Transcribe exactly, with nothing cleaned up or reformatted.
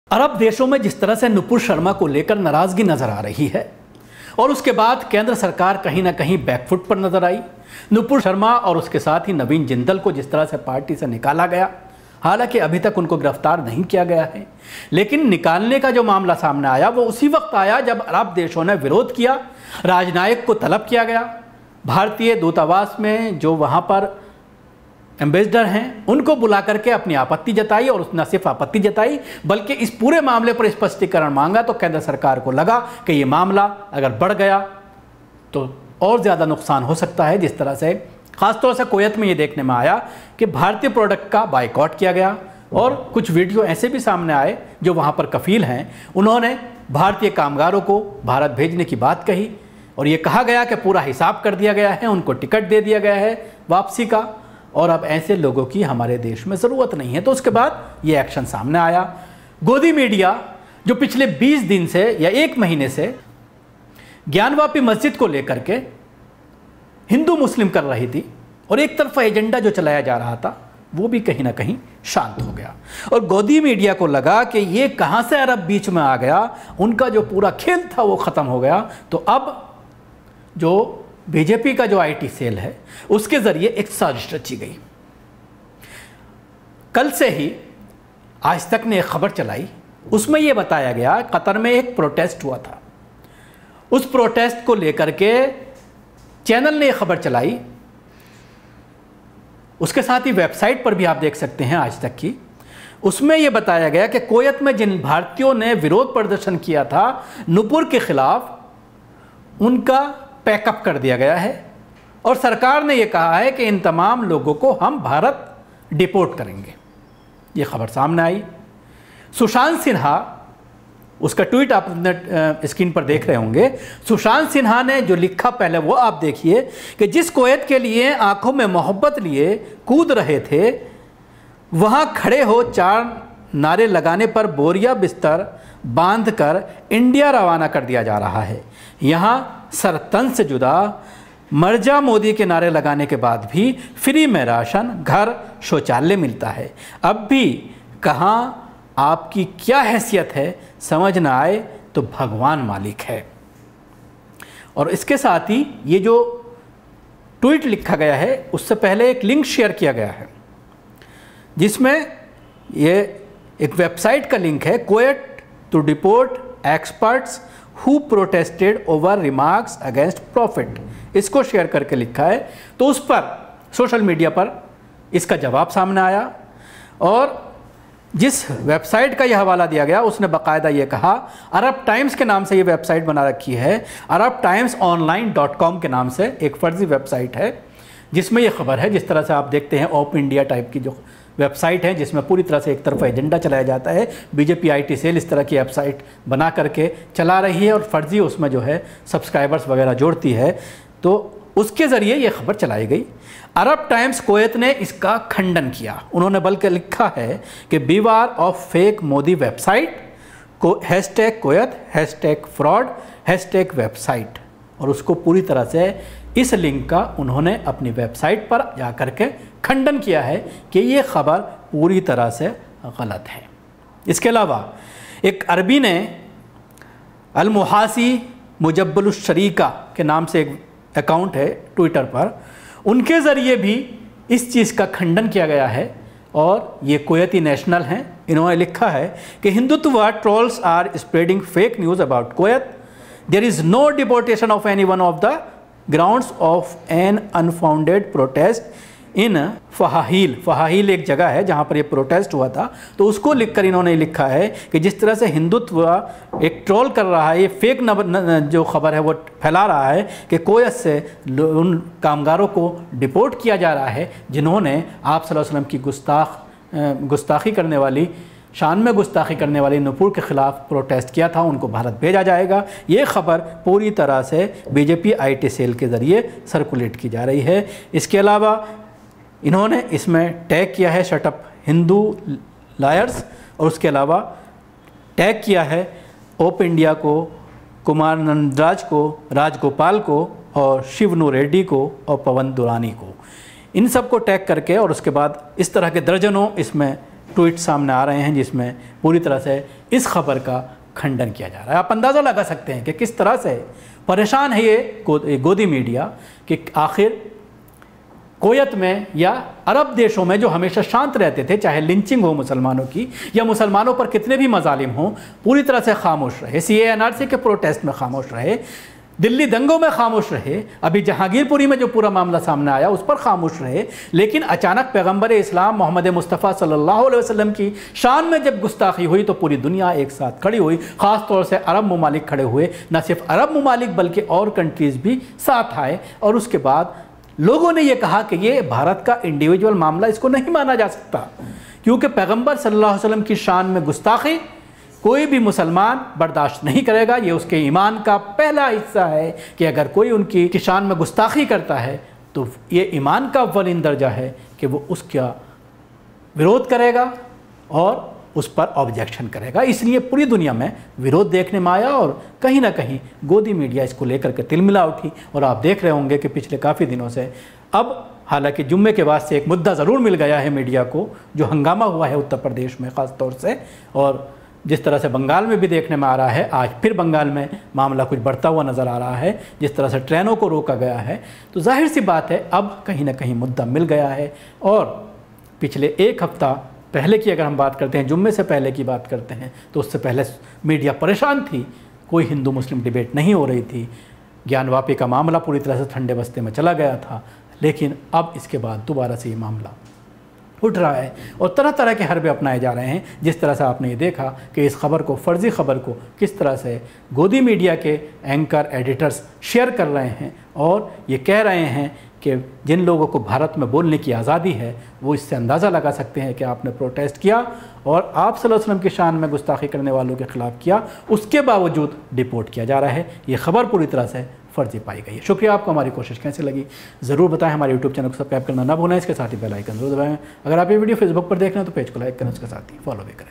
अरब देशों में जिस तरह से नुपुर शर्मा को लेकर नाराजगी नजर आ रही है और उसके बाद केंद्र सरकार कहीं ना कहीं बैकफुट पर नजर आई। नुपुर शर्मा और उसके साथ ही नवीन जिंदल को जिस तरह से पार्टी से निकाला गया, हालांकि अभी तक उनको गिरफ्तार नहीं किया गया है, लेकिन निकालने का जो मामला सामने आया वो उसी वक्त आया जब अरब देशों ने विरोध किया। राजनायक को तलब किया गया, भारतीय दूतावास में जो वहाँ पर एम्बेसडर हैं उनको बुला करके अपनी आपत्ति जताई और न सिर्फ आपत्ति जताई बल्कि इस पूरे मामले पर स्पष्टीकरण मांगा। तो केंद्र सरकार को लगा कि ये मामला अगर बढ़ गया तो और ज़्यादा नुकसान हो सकता है। जिस तरह से ख़ासतौर से कुवैत में ये देखने में आया कि भारतीय प्रोडक्ट का बाइकआउट किया गया और कुछ वीडियो ऐसे भी सामने आए जो वहाँ पर कफील हैं, उन्होंने भारतीय कामगारों को भारत भेजने की बात कही और ये कहा गया कि पूरा हिसाब कर दिया गया है, उनको टिकट दे दिया गया है वापसी का और अब ऐसे लोगों की हमारे देश में ज़रूरत नहीं है। तो उसके बाद ये एक्शन सामने आया। गोदी मीडिया जो पिछले बीस दिन से या एक महीने से ज्ञानवापी मस्जिद को लेकर के हिंदू मुस्लिम कर रही थी और एक तरफा एजेंडा जो चलाया जा रहा था वो भी कहीं ना कहीं शांत हो गया और गोदी मीडिया को लगा कि ये कहाँ से अरब बीच में आ गया, उनका जो पूरा खेल था वो ख़त्म हो गया। तो अब जो बीजेपी का जो आईटी सेल है उसके ज़रिए एक साजिश रची गई। कल से ही आज तक ने एक खबर चलाई, उसमें यह बताया गया कतर में एक प्रोटेस्ट हुआ था, उस प्रोटेस्ट को लेकर के चैनल ने एक खबर चलाई। उसके साथ ही वेबसाइट पर भी आप देख सकते हैं आज तक की, उसमें यह बताया गया कि कुवैत में जिन भारतीयों ने विरोध प्रदर्शन किया था नुपुर के खिलाफ, उनका पैकअप कर दिया गया है और सरकार ने यह कहा है कि इन तमाम लोगों को हम भारत डिपोर्ट करेंगे। ये खबर सामने आई। सुशांत सिन्हा, उसका ट्वीट आप स्क्रीन पर देख रहे होंगे, सुशांत सिन्हा ने जो लिखा पहले वो आप देखिए कि जिस कुवैत के लिए आंखों में मोहब्बत लिए कूद रहे थे, वहां खड़े हो चार नारे लगाने पर बोरिया बिस्तर बांधकर इंडिया रवाना कर दिया जा रहा है। यहाँ सर तन से जुदा मर जा मोदी के नारे लगाने के बाद भी फ्री में राशन, घर, शौचालय मिलता है। अब भी कहाँ आपकी क्या हैसियत है, समझ ना आए तो भगवान मालिक है। और इसके साथ ही ये जो ट्वीट लिखा गया है उससे पहले एक लिंक शेयर किया गया है जिसमें ये एक वेबसाइट का लिंक है, Kuwait to deport experts who protested over remarks against prophet, इसको शेयर करके लिखा है। तो उस पर सोशल मीडिया पर इसका जवाब सामने आया और जिस वेबसाइट का यह हवाला दिया गया उसने बाकायदा ये कहा, अरब टाइम्स के नाम से ये वेबसाइट बना रखी है, Arab Times online dot com के नाम से एक फर्जी वेबसाइट है जिसमें ये खबर है। जिस तरह से आप देखते हैं ओप इंडिया टाइप की जो वेबसाइट है जिसमें पूरी तरह से एक तरफा एजेंडा चलाया जाता है, बीजेपी आईटी सेल इस तरह की वेबसाइट बना करके चला रही है और फर्जी उसमें जो है सब्सक्राइबर्स वगैरह जोड़ती है, तो उसके ज़रिए ये खबर चलाई गई। अरब टाइम्स कुवैत ने इसका खंडन किया, उन्होंने बल्कि लिखा है कि beware of fake Modi website को hashtag Kuwait, hashtag fraud, hashtag website, और उसको पूरी तरह से इस लिंक का उन्होंने अपनी वेबसाइट पर जा कर के खंडन किया है कि ये खबर पूरी तरह से गलत है। इसके अलावा एक अरबी ने अल मुहासी मुजब्बलुश शरीका के नाम से एक अकाउंट है ट्विटर पर, उनके ज़रिए भी इस चीज़ का खंडन किया गया है और ये कुवैती नेशनल हैं। इन्होंने लिखा है कि Hindutva trolls are spreading fake news about Kuwait, there is no deportation of anyone of the grounds of an unfounded protest in Fahaheel. Fahaheel एक जगह है जहाँ पर ये प्रोटेस्ट हुआ था, तो उसको लिखकर इन्होंने लिखा है कि जिस तरह से हिंदुत्व एक ट्रोल कर रहा है, ये फेक न, न, जो खबर है वो फैला रहा है कि कुवैत से उन कामगारों को डिपोर्ट किया जा रहा है जिन्होंने आप सल्लल्लाहु अलैहि वसल्लम की गुस्ताख गुस्ताखी करने वाली, शान में गुस्ताखी करने वाले नुपुर के ख़िलाफ़ प्रोटेस्ट किया था, उनको भारत भेजा जाएगा। ये खबर पूरी तरह से बीजेपी आईटी सेल के ज़रिए सर्कुलेट की जा रही है। इसके अलावा इन्होंने इसमें टैग किया है शटअप हिंदू लायर्स और उसके अलावा टैग किया है ओप इंडिया को, कुमार नंदराज को, राजगोपाल को और शिवनु रेड्डी को और पवन दुरानी को, इन सब को टैग करके और उसके बाद इस तरह के दर्जनों इसमें ट्वीट सामने आ रहे हैं जिसमें पूरी तरह से इस खबर का खंडन किया जा रहा है। आप अंदाज़ा लगा सकते हैं कि किस तरह से परेशान है ये गोदी मीडिया कि आखिर कोयत में या अरब देशों में जो हमेशा शांत रहते थे, चाहे लिंचिंग हो मुसलमानों की या मुसलमानों पर कितने भी मजालिम हों, पूरी तरह से खामोश रहे। सी ए एन आर सी के प्रोटेस्ट में खामोश रहे, दिल्ली दंगों में खामोश रहे, अभी जहांगीरपुरी में जो पूरा मामला सामने आया उस पर खामोश रहे, लेकिन अचानक पैगंबर इस्लाम मोहम्मद मुस्तफ़ा सल्लल्लाहु अलैहि वसल्लम की शान में जब गुस्ताखी हुई तो पूरी दुनिया एक साथ खड़ी हुई। ख़ास तौर से अरब ममालिक खड़े हुए, न सिर्फ अरब ममालिक बल्कि और कंट्रीज़ भी साथ आए, और उसके बाद लोगों ने यह कहा कि ये भारत का इंडिविजुअल मामला, इसको नहीं माना जा सकता, क्योंकि पैगंबर सल्लल्लाहु अलैहि वसल्लम की शान में गुस्ताखी कोई भी मुसलमान बर्दाश्त नहीं करेगा। ये उसके ईमान का पहला हिस्सा है कि अगर कोई उनकी की शान में गुस्ताखी करता है तो ये ईमान का अव्वलीन दर्जा है कि वो उसका विरोध करेगा और उस पर ऑब्जेक्शन करेगा। इसलिए पूरी दुनिया में विरोध देखने में आया और कहीं ना कहीं गोदी मीडिया इसको लेकर के तिलमिला उठी। और आप देख रहे होंगे कि पिछले काफ़ी दिनों से, अब हालांकि जुम्मे के बाद से एक मुद्दा ज़रूर मिल गया है मीडिया को, जो हंगामा हुआ है उत्तर प्रदेश में ख़ास तौर से, और जिस तरह से बंगाल में भी देखने में आ रहा है, आज फिर बंगाल में मामला कुछ बढ़ता हुआ नज़र आ रहा है, जिस तरह से ट्रेनों को रोका गया है, तो जाहिर सी बात है अब कहीं ना कहीं मुद्दा मिल गया है। और पिछले एक हफ़्ता पहले की अगर हम बात करते हैं, जुम्मे से पहले की बात करते हैं, तो उससे पहले मीडिया परेशान थी, कोई हिंदू मुस्लिम डिबेट नहीं हो रही थी, ज्ञानवापी का मामला पूरी तरह से ठंडे बस्ते में चला गया था, लेकिन अब इसके बाद दोबारा से ये मामला उठ रहा है और तरह तरह के हरबे अपनाए जा रहे हैं। जिस तरह से आपने ये देखा कि इस खबर को, फर्जी खबर को किस तरह से गोदी मीडिया के एंकर एडिटर्स शेयर कर रहे हैं और ये कह रहे हैं कि जिन लोगों को भारत में बोलने की आज़ादी है वो इससे अंदाज़ा लगा सकते हैं कि आपने प्रोटेस्ट किया और आप सल्लल्लाहु अलैहि वसल्लम की शान में गुस्ताखी करने वालों के ख़िलाफ़ किया, उसके बावजूद डिपोर्ट किया जा रहा है। ये खबर पूरी तरह से फर्जी पाई गई है। शुक्रिया, आपको हमारी कोशिश कैसे लगी ज़रूर बताएं। हमारे यूट्यूब चैनल को सब्सक्राइब करना ना भूलें, इसके साथ ही बेल आइकन जरूर दबाएं। अगर आप ये वीडियो फेसबुक पर देख रहे हैं तो पेज को लाइक करें, उसके साथ ही फॉलो भी करें।